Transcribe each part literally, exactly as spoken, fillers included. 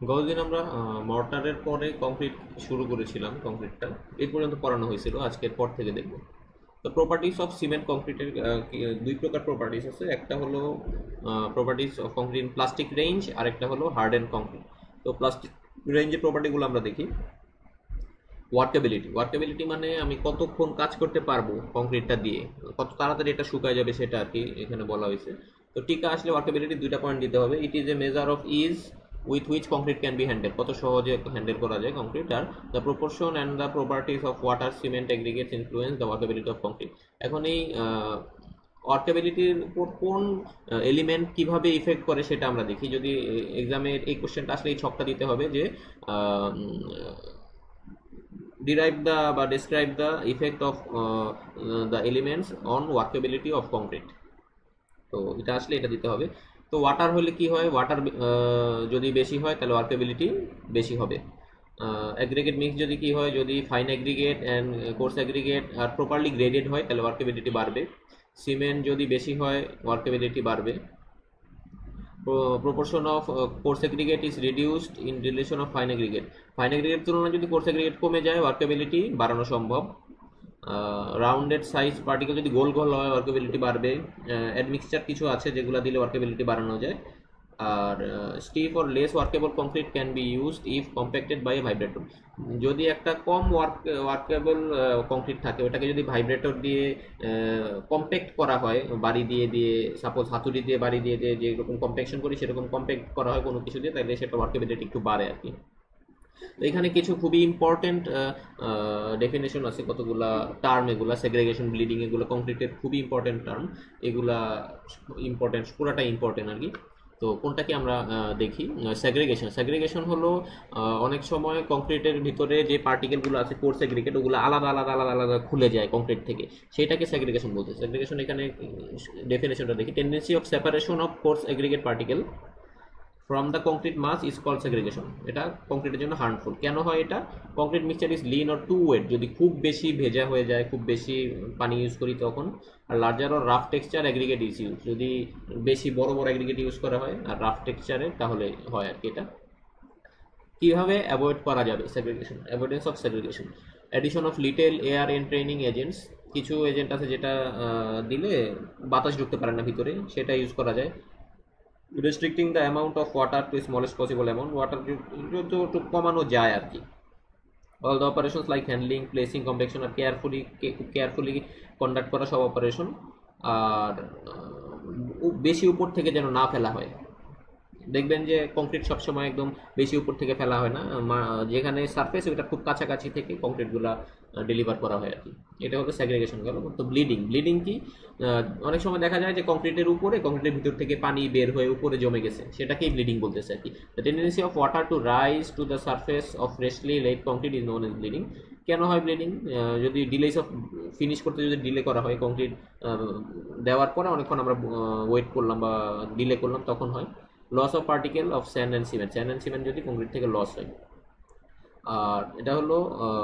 গতদিন আমরা মর্টারের পরে কংক্রিট শুরু করেছিলাম। কংক্রিটটা এই পর্যন্ত পড়ানো হয়েছিল, আজকের পর থেকে দেখব। তো প্রপার্টিস অফ সিমেন্ট কংক্রিটের দুই প্রকার প্রপার্টিস আছে। একটা হলো properties of concrete plastic range, আর একটা হলো হার্ডেন কংক্রিট। তো প্লাস্টিক রেঞ্জের প্রপার্টিগুলো আমরা দেখি। ওয়ার্কেবিলিটি ওয়ার্কেবিলিটি মানে আমি কতক্ষণ কাজ করতে পারবো কংক্রিটটা দিয়ে, কত তাড়াতাড়ি এটা শুকায় যাবে সেটা আর কি এখানে বলা হয়েছে। তো টিকা আসলে ওয়ার্কেবিলিটি দুইটা পয়েন্ট দিতে হবে। It is a measure of ease with which concrete can be handle, কত সহজে হ্যান্ডেল করা যায় কংক্রিট। আর the proportion and the properties of water cement aggregates influence the workability of concrete. এখন এই ওয়ার্কেবিলিটির উপর কোন এলিমেন্ট কিভাবে ইফেক্ট করে সেটা আমরা দেখি। যদি এক্সামের এই কোশ্চেনটা আসলে এই ছকটা দিতে হবে যে derive the বা describe the effect of uh, the elements on workability of concrete। তো এটা আসলে এটা দিতে হবে। তো ওয়াটার হলে কি হয়, ওয়াটার যদি বেশি হয় তাহলে ওয়ার্কেবিলিটি বেশি হবে। অ্যাগ্রিগেট মিক্স যদি কি হয়, যদি fine aggregate and coarse aggregate are properly graded হয় তাহলে ওয়ার্কেবিলিটি বাড়বে। সিমেন্ট যদি বেশি হয় ওয়ার্কেবিলিটি বাড়বে। proportion of uh, coarse aggregate is reduced in relation of fine aggregate। Fine aggregate তুলনায় যদি কোর্স অ্যাগ্রিগেট কমে যায় ওয়ার্কেবিলিটি বাড়ানো সম্ভব। রাউন্ডেড সাইজ পার্টিকেল যদি গোল গোল হয় ওয়ার্কেবিলিটি বাড়বে। অ্যাডমিক্সচার কিছু আছে যেগুলো দিলে ওয়ার্কেবিলিটি বাড়ানো যায়। আর stiff or less workable concrete can be used if compacted by a vibrator. যদি একটা কম ওয়ার্ক ওয়ার্কেবল কংক্রিট থাকে ওটাকে যদি ভাইব্রেটর দিয়ে কম্প্যাক্ট করা হয়, বাড়ি দিয়ে দিয়ে সাপোজ হাতুড়ি দিয়ে বাড়ি দিয়ে দিয়ে যেরকম কম্প্যাকশন করি সেরকম কম্প্যাক্ট করা হয় কোনো কিছু দিয়ে, তাহলে সেটা ওয়ার্কেবিলিটি একটু বাড়ে আর কি। তো এখানে কিছু খুবই ইম্পর্টেন্ট ডেফিনেশন আছে, কতগুলা টার্ম, এগুলা সেগ্রেগেশন, ব্লিডিং, এগুলো কংক্রিটের খুবই ইম্পর্টেন্ট টার্ম। এগুলা ইম্পর্টেন্ট, পুরাটা ইম্পর্টেন্ট আর কি। তো কোনটা কি আমরা দেখি। সেগ্রেগেশন সেগ্রেগেশন হলো অনেক সময় কংক্রিটের ভিতরে যে পার্টিকেলগুলো আছে কোর্স এগ্রিগেট ওগুলো আলাদা আলাদা আলাদা আলাদা খুলে যায় কংক্রিট থেকে, সেটাকে সেগ্রেগেশন বলতে। সেগ্রেগেশন এখানে ডেফিনেশনটা দেখি। Tendency of separation of coarse aggregate particle from the concrete mass is called segregation. এটা কংক্রিটের জন্য হার্মফুল। কেন হয় এটা? Concrete mixture is lean or too wet, যদি খুব বেশি ভেজা হয়ে যায়, খুব বেশি পানি ইউজ করি তখন। আর larger or rough texture aggregate is use, যদি বেশি বড় বড় অ্যাগ্রিগেট ইউজ করা হয় আর রাফ টেক্সচারে তাহলে হয় আর কি। এটা কিভাবে অ্যাভয়েড করা যাবে segregation? Avoidance of segregation, addition of little air entraining agents. কিছু এজেন্ট আছে যেটা দিলে বাতাস ঢুকতে পারে না ভিতরে, সেটা ইউজ করা যায়। Restricting the amount of water to smallest possible amount, water যতটুকু কমানো যায় আর কি। All the operations like handling, placing, compaction আর কেয়ারফুলি খুব কেয়ারফুলি কন্ডাক্ট করা সব অপারেশন। আর বেশি উপর থেকে যেন না ফেলা হয়। দেখবেন যে কংক্রিট সবসময় একদম বেশি উপর থেকে ফেলা হয় না, যেখানে সারফেস ওইটা খুব কাছাকাছি থেকে কংক্রিটগুলো ডেলিভার করা হয় আর কি। এটা হলো সেগ্রিগেশন গেল। তো ব্লিডিং ব্লিডিং কি, অনেক সময় দেখা যায় যে কংক্রিটের উপরে, কংক্রিটের ভিতর থেকে পানি বের হয়ে উপরে জমে গেছে, সেটাকেই ব্লিডিং বলতেছে আর কি। The tendency of water to rise to the surface of freshly laid concrete is known as bleeding. কেন হয় ব্লিডিং? যদি ডিলেস অফ ফিনিশ করতে যদি ডিলে করা হয়, কংক্রিট দেওয়ার পরে অনেকক্ষণ আমরা ওয়েট করলাম বা ডিলে করলাম, তখন হয়। Loss of particle of sand and cement, sand and cement যদি কংক্রিট থেকে লস হয়। আর এটা হলো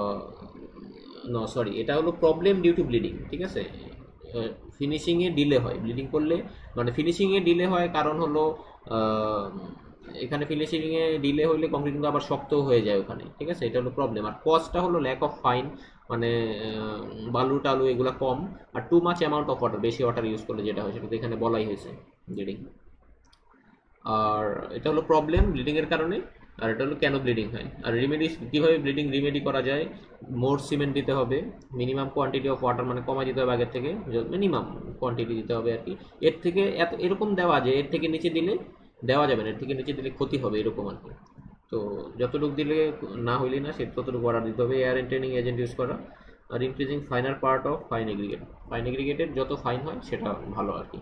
নো সরি এটা হলো প্রবলেম ডিউ টু ব্লিডিং, ঠিক আছে। ফিনিশিংয়ে ডিলে হয় ব্লিডিং করলে, মানে ফিনিশিংয়ে ডিলে হয় কারণ হলো এখানে ফিনিশিংয়ে ডিলে হলে কংক্রিট কিন্তু আবার শক্ত হয়ে যায় ওখানে, ঠিক আছে। এটা হলো প্রবলেম। আর কজটা হলো ল্যাক অফ ফাইন, মানে বালু টালু এগুলো কম। আর too much amount of water, বেশি ওয়াটার ইউজ করলে যেটা হয় সেটা তো এখানে বলাই হয়েছে, ব্লিডিং। আর এটা হলো প্রবলেম ব্লিডিং এর কারণে। আর এটা হলো কেন ব্লিডিং হয়। আর রিমেডি, কীভাবে ব্লিডিং রিমেডি করা যায়? মোর সিমেন্ট দিতে হবে, মিনিমাম কোয়ান্টিটি অফ ওয়াটার মানে কমা দিতে হবে আগের থেকে, মিনিমাম কোয়ান্টিটি দিতে হবে আর কি। এর থেকে এত এরকম দেওয়া যায়, এর থেকে নিচে দিলে দেওয়া যাবে না, এর থেকে নিচে দিলে ক্ষতি হবে এরকম আর কি। তো যতটুকু দিলে না হইলে না সে ততটুকু ওয়াটার দিতে হবে। এয়ার এন্ট্রেনিং এজেন্ট ইউজ করা। আর increasing finer part of fine aggregate, fine এগ্রিগেটের যত ফাইন হয় সেটা ভালো আর কি।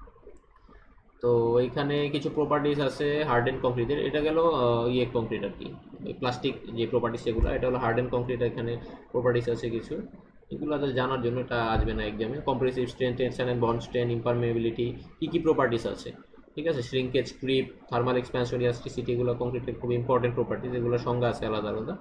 তো এইখানে কিছু প্রপার্টিস আছে হার্ডেন কংক্রিটের। এটা গেল ইয়ে কংক্রিট আর কি, প্লাস্টিক যে প্রপার্টিস সেগুলো। এটা হলো হার্ডেন কংক্রিট, এখানে প্রপার্টিস আছে কিছু, এগুলো জানার জন্য এটা আসবে না এক্সামে। Compressive strain, tension and bond strain, impermeability, কী কী প্রপার্টিস আছে, ঠিক আছে। Shrinkage, creep, thermal expansion, elasticity, এগুলো কংক্রিটের খুব ইম্পর্টেন্ট প্রপার্টিস, এগুলো সংজ্ঞা আছে আলাদা আলাদা।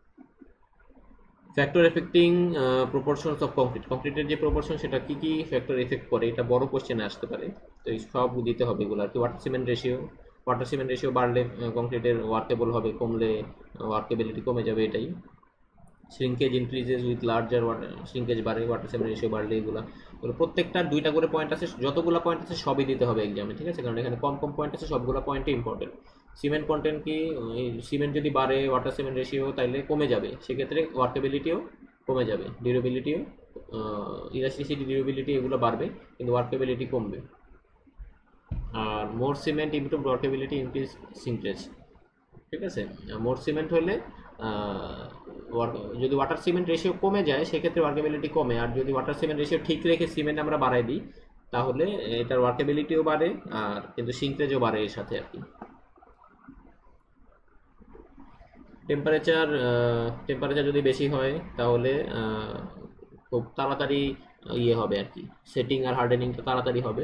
Factor affecting proportions of concrete, কংক্রিটের যে প্রপোর্শন সেটা কী কী ফ্যাক্টর এফেক্ট করে, এটা বড় কোশ্চেনে আসতে পারে। তো এই সব দিতে হবে এগুলো আর কি। Water cement ratio, water cement ratio বাড়লে কংক্রিটের ওয়ার্কেবল হবে, কমলে ওয়ার্কেবিলিটি কমে যাবে। এটাই shrinkage increases with larger water, shrinkage বাড়ে ওয়াটার সিমেন্ট রেশিও বাড়লে। এগুলো এগুলো প্রত্যেকটা দুইটা করে পয়েন্ট আছে, যতগুলো পয়েন্ট আছে সবই দিতে হবে এক্সামে, ঠিক আছে, কারণ এখানে কম কম পয়েন্ট আছে, সবগুলো পয়েন্টই ইম্পর্টেন্ট। সিমেন্ট কন্টেন্ট কি, সিমেন্ট যদি বাড়ে ওয়াটার সিমেন্ট রেশিও তাইলে কমে যাবে, সেক্ষেত্রে ওয়ার্কেবিলিটিও কমে যাবে, ডিউরেবিলিটিও, ইলাস্টিসিটি, ডিউরেবিলিটি এগুলো বাড়বে কিন্তু ওয়ার্কেবিলিটি কমবে। আর more cement improve workability increase shrinkage, ঠিক আছে। মোর সিমেন্ট হলে যদি ওয়াটার সিমেন্ট রেশিও কমে যায় সেক্ষেত্রে ওয়ার্কেবিলিটি কমে, আর যদি ওয়াটার সিমেন্ট রেশিও ঠিক রেখে সিমেন্ট আমরা বাড়াই দিই তাহলে এটার ওয়ার্কেবিলিটিও বাড়ে আর কিন্তু সিঙ্কেজও বাড়ে এর সাথে আর কি। টেম্পারেচার টেম্পারেচার যদি বেশি হয় তাহলে খুব তাড়াতাড়ি ইয়ে হবে আর কি, সেটিং আর হার্ডেনিংটা তাড়াতাড়ি হবে।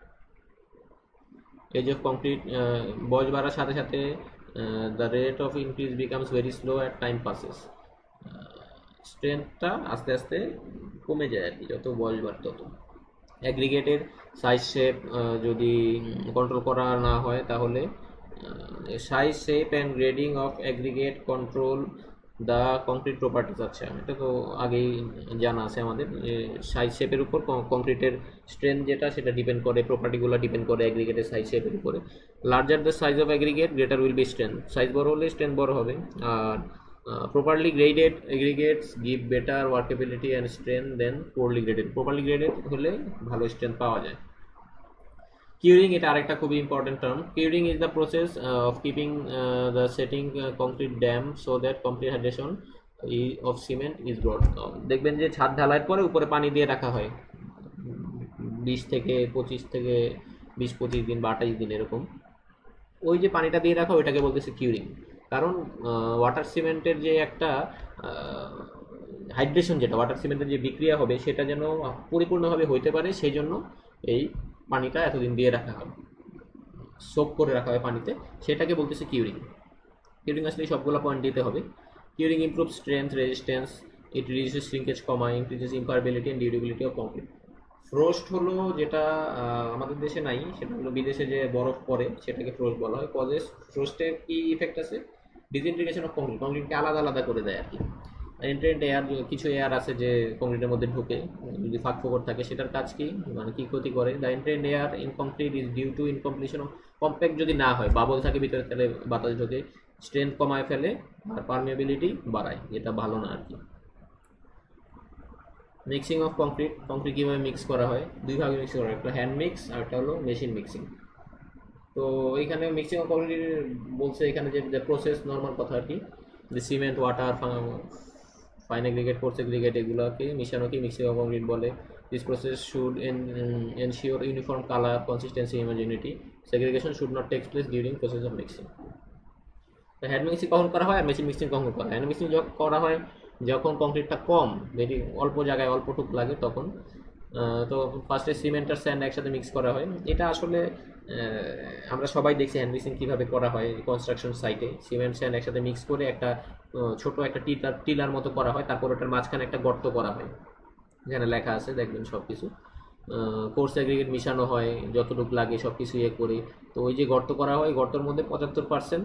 এজ অফ কংক্রিট, বয়স বাড়ার সাথে সাথে the rate of increase becomes very slow at time passes, স্ট্রেংথটা আস্তে আস্তে কমে যায় আর কি যত বয়স বাড়ে তত। অ্যাগ্রিগেটের সাইজ শেপ যদি কন্ট্রোল করা না হয় তাহলে size shape and grading of aggregate control the concrete properties. আচ্ছা, এটা তো আগেই জানা আছে আমাদের, সাইজ শেপের উপর কংক্রিটের স্ট্রেংথ যেটা সেটা ডিপেন্ড করে, প্রপার্টিগুলো ডিপেন্ড করে অ্যাগ্রিগেটের সাইজ শেপের উপরে। Larger the size of aggregate greater will be strength, size বড় হলে স্ট্রেংথ বড় হবে। আর properly graded aggregates give better workability and strength than poorly graded, properly graded হলে ভালো স্ট্রেংথ পাওয়া যায়। কিউরিং, এটা আরেকটা খুবই important term. Curing is the process of keeping the setting concrete damp so that complete hydration of cement is brought. দেখবেন যে ছাদ ঢালাইয়ের পরে উপরে পানি দিয়ে রাখা হয় বিশ থেকে পঁচিশ থেকে বিশ পঁচিশ দিন বা আঠাইশ দিন এরকম, ওই যে পানিটা দিয়ে রাখা ওইটাকে বলতেছে কিউরিং। কারণ ওয়াটার সিমেন্টের যে একটা হাইড্রেশন, যেটা ওয়াটার সিমেন্টের যে বিক্রিয়া হবে সেটা যেন পরিপূর্ণভাবে হইতে পারে, সেই জন্য এই পানিটা এতদিন দিয়ে রাখা হয়, সোক করে রাখা হয় পানিতে, সেটাকে বলতেছে কিউরিং। কিউরিং আসলে সবগুলো পয়েন্ট দিতে হবে। Curing improve strength, resistance, it reduces shrinkage, কমা increases impermeability and durability of concrete. Frost হলো যেটা আমাদের দেশে নাই, সেটা হলো বিদেশে যে বরফ পড়ে সেটাকে ফ্রোস্ট বলা হয়। কজেস, ফ্রোস্টের কি ইফেক্ট আছে, ডিসইন্টিগ্রেশন অফ কংক্রিট, কংক্রিটকে আলাদা আলাদা করে দেয় আর কি। এন্ট্রেন্ট এয়ার, কিছু এয়ার আছে যে কংক্রিটের মধ্যে ঢুকে, যদি ফাঁক ফোকর থাকে সেটার কাজ কি, মানে কি ক্ষতি করে। The entrained air in concrete is due to incompletion of, compact যদি না হয়, বাবল থাকে ভিতরে, তাহলে বাতাস ঢোকে, স্ট্রেংথ কমায় ফেলে আর পারমিয়াবিলিটি বাড়ায়, যেটা ভালো না আর কি। মিক্সিং অফ কংক্রিট, কংক্রিট কীভাবে মিক্স করা হয়, দুই ভাগে মিক্স করা হয়, একটা হ্যান্ড মিক্স আর একটা হলো মেশিন মিক্সিং। তো এইখানে মিক্সিং অফ কংক্রিট বলছে এখানে যে প্রসেস, নর্মাল কথা আর কি, যে cement, water, fine aggregate, coarse aggregate এগুলোকে মিশানোকে মিক্সিং অফ কংক্রিট বলে। This process should ensure uniform colour, consistency, homogeneity. Segregation should not take place during process of mixing. Hand mixing কখন করা হয় আর মেশিন মিক্সিং কখন করা হয়? হ্যান্ড মিক্সিং যখন করা হয় যখন কংক্রিটটা কম, ভেরি অল্প জায়গায় অল্পটুক লাগে তখন, তো ফার্স্টে সিমেন্ট আর স্যান্ড একসাথে মিক্স করা হয়। এটা আসলে আমরা সবাই দেখছি হ্যান্ড মিক্সিং কীভাবে করা হয় কনস্ট্রাকশন সাইটে, সিমেন্ট স্যান্ড একসাথে মিক্স করে একটা ছোট একটা টিলার টিলার মতো করা হয়, তারপর ওটার মাঝখানে একটা গর্ত করা হয়, যেখানে লেখা আছে দেখবেন সব কিছু, কোর্স এগ্রিগেট মিশানো হয় যতটুকু লাগে সব কিছু ইয়ে করে। তো ওই যে গর্ত করা হয়, গর্তের মধ্যে পঁচাত্তর percent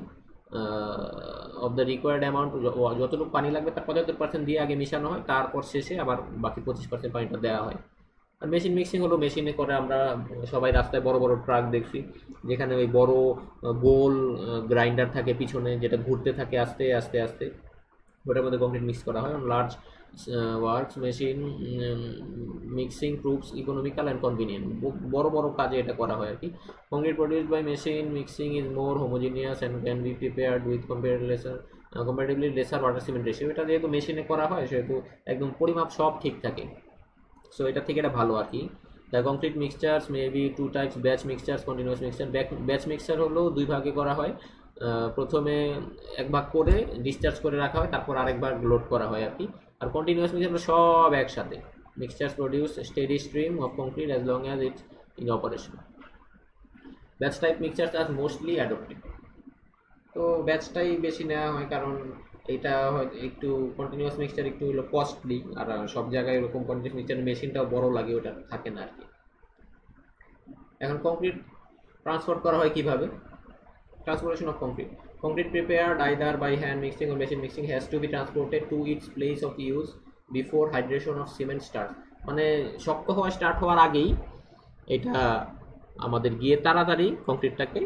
of the required amount, যতটুকু পানি লাগবে তার পঁচাত্তর পার্সেন্ট দিয়ে আগে মিশানো হয়, তারপর শেষে আবার বাকি পঁচিশ পার্সেন্ট পানিটা দেওয়া হয়। আর মেশিন মিক্সিং হলো মেশিনে করে, আমরা সবাই রাস্তায় বড় বড় ট্রাক দেখছি যেখানে ওই বড় গোল গ্রাইন্ডার থাকে পিছনে, যেটা ঘুরতে থাকে আস্তে আস্তে আস্তে, ওটার মধ্যে কংক্রিট মিক্স করা হয়। Large works machine mixing proves economical and convenient, বড় বড় কাজে এটা করা হয় আর কি। Concrete produced by machine mixing is more homogeneous and can be prepared with comparatively lesser comparatively lesser water cement ratio. এটা যেহেতু মেশিনে করা হয় সেহেতু একদম পরিমাপ সব ঠিক থাকে, সো এটা থেকে এটা ভালো আর কি। The concrete mixtures may be two types, batch mixtures, continuous mixture. Batch mixture হলো দুই ভাগে করা হয়, প্রথমে এক ভাগ করে ডিসচার্জ করে রাখা হয়, তারপর আরেকবার লোড করা হয় আর কি। আর কন্টিনিউয়াস মিক্সচার সব একসাথে। Mixtures produce steady stream of concrete as long as it's in operation. Batch type mixtures are mostly adopted, তো ব্যাচটাই বেশি নেওয়া হয় কারণ এটা হয়তো একটু কন্টিনিউয়াস মিক্সচার একটু হলো কস্টলি, আর সব জায়গায় এরকম কন্টিনিউয়াস মিক্সচার মেশিনটাও বড় লাগে, ওটা থাকে না আর কি। এখন কংক্রিট ট্রান্সপোর্ট করা হয় কিভাবে? Transportation of concrete. Concrete prepared either by hand mixing or machine mixing has to be transported to its place of use before hydration of cement starts. মানে শক্ত হওয়া স্টার্ট হওয়ার আগেই এটা আমাদের গিয়ে তাড়াতাড়ি কংক্রিটটাকে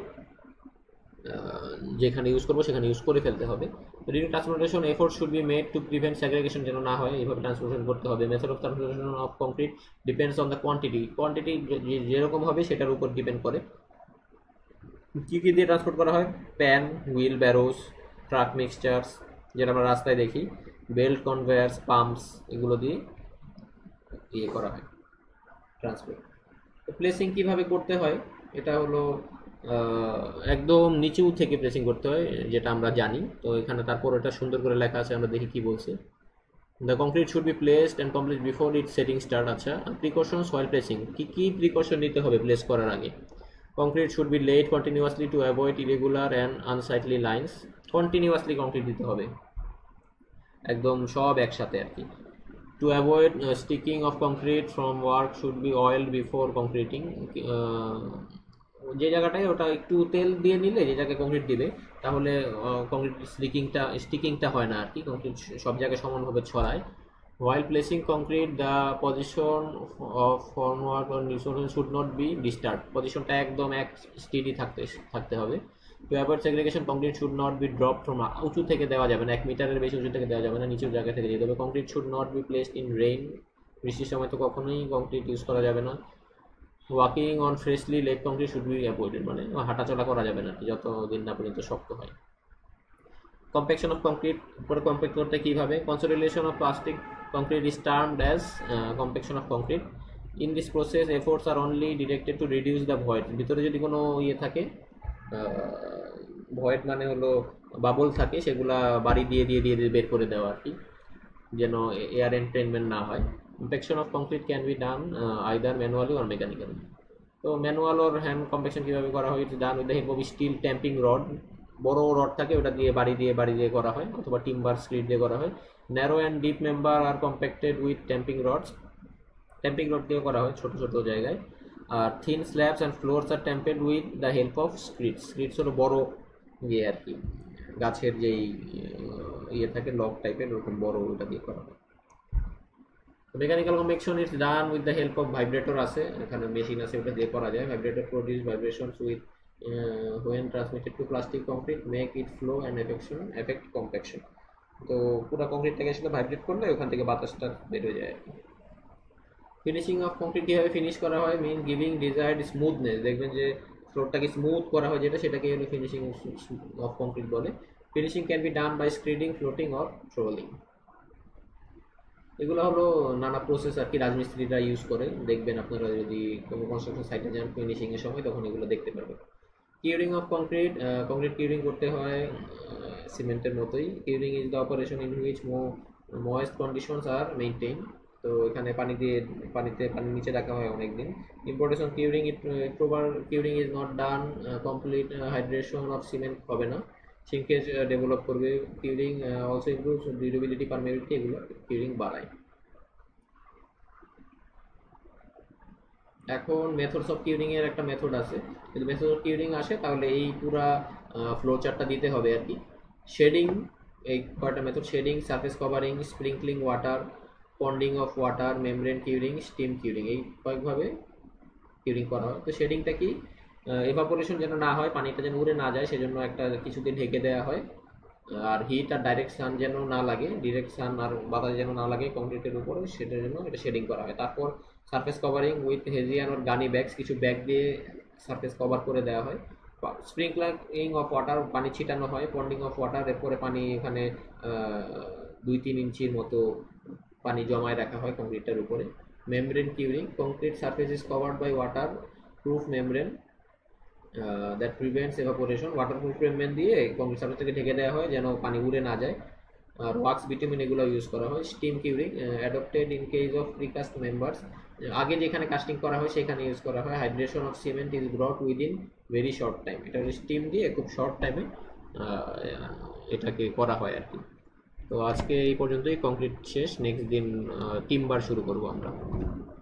যেখানে ইউজ করবো সেখানে ইউজ করে ফেলতে হবে। During transportation effort should be made to prevent segregation যেন না হয়, এইভাবে ট্রান্সপোর্টেশন করতে হবে। Method of transportation of concrete depends on the quantity. Quantity যেরকম হবে সেটার উপর ডিপেন্ড করে। কী কী দিয়ে ট্রান্সপোর্ট করা হয়? Pan, wheel barrows, truck mixtures যেটা আমরা রাস্তায় দেখি, বেল্ট কনভেয়ার্স, পাম্পস, এগুলো দিয়ে ইয়ে করা হয় ট্রান্সপোর্ট। তো প্লেসিং কীভাবে করতে হয়, এটা হলো একদম নিচু থেকে প্লেসিং করতে হয় যেটা আমরা জানি। তো এখানে তারপর এটা সুন্দর করে লেখা আছে, আমরা দেখি কি বলছে। The concrete should be placed and complete before it setting start. আচ্ছা, প্রিকশনস হোয়াইল প্লেসিং, কী কী প্রিকশন নিতে হবে প্লেস করার আগে? Concrete should be laid continuously to avoid irregular and unsightly lines. Continuously concrete দিতে হবে, একদম সব একসাথে আর কি। To avoid uh, sticking of concrete from work should be oiled before concreting. যে জায়গাটায় ওটা একটু তেল দিয়ে নিলে, যে জায়গায় কংক্রিট দিবে, তাহলে কংক্রিট স্টিকিংটা স্টিকিংটা হয় না আর কি, কংক্রিট সব জায়গায় সমানভাবে ছড়ায়। While placing concrete, the position of formwork or insulation should not be disturbed. পজিশনটা একদম এক স্টেডি থাকতে থাকতে হবে। To avoid segregation, concrete should not be dropped from উঁচু থেকে দেওয়া যাবে না, এক মিটারের বেশি উঁচু থেকে দেওয়া যাবে না, নিচু জায়গা থেকে দিতে হবে। Concrete should not be placed in rain. বৃষ্টির সময় তো কখনোই কংক্রিট ইউজ করা যাবে না। Walking on freshly laid concrete should be avoided, মানে হাঁটাচলা করা যাবে না যত দিন না পর্যন্ত শক্ত হয়। কম্প্যাকশন অফ কংক্রিট, পরে কম্প্যাক্ট করতে কীভাবে? Consolidation of plastic concrete is termed as compaction of concrete. In this process efforts are only directed to reduce the void. ভিতরে যদি কোনো ইয়ে থাকে, ভয়েড মানে হলো বাবল থাকে, সেগুলা বাড়ি দিয়ে দিয়ে দিয়ে বের করে দেওয়া আর কি, যেন এয়ার এন্ট্রেনমেন্ট না হয়। Compaction of concrete can be done either manually or mechanically. তো ম্যানুয়াল ওর হ্যান্ড কম্প্যাকশন কীভাবে করা হয়? It's done with the help of steel tamping rod. বড় রড থাকে, ওটা দিয়ে বাড়ি দিয়ে বাড়ি দিয়ে করা হয়, অথবা টিম্বার স্ক্রিট দিয়ে করা হয়। Narrow and deep member are compacted with tamping rods. Tamping rod দিয়ে করা হয় ছোটো ছোটো জায়গায়। আর thin slabs and floors are tamped with the help of screeds. Screeds হলো বড় ইয়ে আর কি, গাছের যেই ইয়ে থাকে লক টাইপের, ওরকম বড়, ওটা দিয়ে করা হয়। Mechanical compaction is done with the help of vibrator আছে, এখানে মেশিন আছে, ওটা দিয়ে করা যায়। Vibrator produce vibrations with when transmitted to plastic concrete make it flow and affection affect compaction. তো পুরো কংক্রিটটাকে সেটা ভাইব্রেট করলে ওখান থেকে বাতাসটা বের হয়ে যায়। ফিনিশিং অফ কংক্রিট কীভাবে ফিনিশ করা হয়? Mean giving desired smoothness. দেখবেন যে ফ্লোরটাকে স্মুথ করা হয়, যেটা সেটাকে হলো ফিনিশিং অফ কংক্রিট বলে। Finishing can be done by screeding, floating or trowelling. এগুলো হলো নানা প্রসেস আর কি, রাজমিস্ত্রিরা ইউজ করে। দেখবেন আপনারা যদি কোনো কনস্ট্রাকশন সাইটে যান ফিনিশিংয়ের সময়, তখন এগুলো দেখতে পারবেন। Curing of concrete, concrete curing করতে হয় সিমেন্টের মতোই। Curing is the operation in which moist conditions are maintain. তো এখানে পানি দিয়ে পানিতে পানির নিচে রাখা হয় অনেক দিন। Importance of curing, it proper curing is not done, complete hydration of cement হবে না, সিঙ্কেজ ডেভেলপ করবে। Curing also improves durability, permeability, এগুলো কিউরিং বাড়ায়। এখন মেথডস অফ কিউরিং এর একটা মেথড আছে, যদি মেথড অফ কিউরিং আসে তাহলে এই পুরা ফ্লো চার্টটা দিতে হবে আর কি। শেডিং, এই কয়টা method: shading, surface covering, sprinkling water, ponding of water, membrane curing, steam curing, এই কয়েকভাবে কিউরিং করা হয়। তো শেডিংটা কি? এভাপোরেশন যেন না হয়, পানিটা যেন উড়ে না যায়, সেজন্য একটা কিছুদিন ঢেকে দেওয়া হয়। আর হিট আর ডাইরেক্ট সান যেন না লাগে, ডিরেক্ট সান আর বাতাস যেন না লাগে কংক্রিটের উপরে, সেটার জন্য এটা শেডিং করা হয়। তারপর সারফেস কভারিং উইথ হেজিয়ান আর গানি ব্যাগস, কিছু ব্যাগ দিয়ে সারফেস কভার করে দেওয়া হয়। স্প্রিংকলিং অফ ওয়াটার, পানি ছিটানো হয়। পন্ডিং অফ ওয়াটার, এরপরে পানি এখানে দুই তিন ইঞ্চির মতো পানি জমায় রাখা হয় কংক্রিটের উপরে। Membrane curing, concrete surface is covered by water proof membrane that prevents evaporation. Waterproof membrane দিয়ে কংক্রিট সারফেসটাকে ঢেকে দেওয়া হয় যেন পানি উড়ে না যায়। আর ওয়াক্স বিটুমিন এগুলো ইউজ করা হয়। Steam curing adopted in case of precast members, আগে যেখানে কাস্টিং করা হয় সেখানে ইউজ করা হয়। Hydration of cement is brought within very short time, এটা হলো স্টিম দিয়ে খুব শর্ট টাইমে এটাকে করা হয় আর কি। তো আজকে এই পর্যন্তই, কংক্রিট শেষ, নেক্সট দিন টিম্বার শুরু করব আমরা।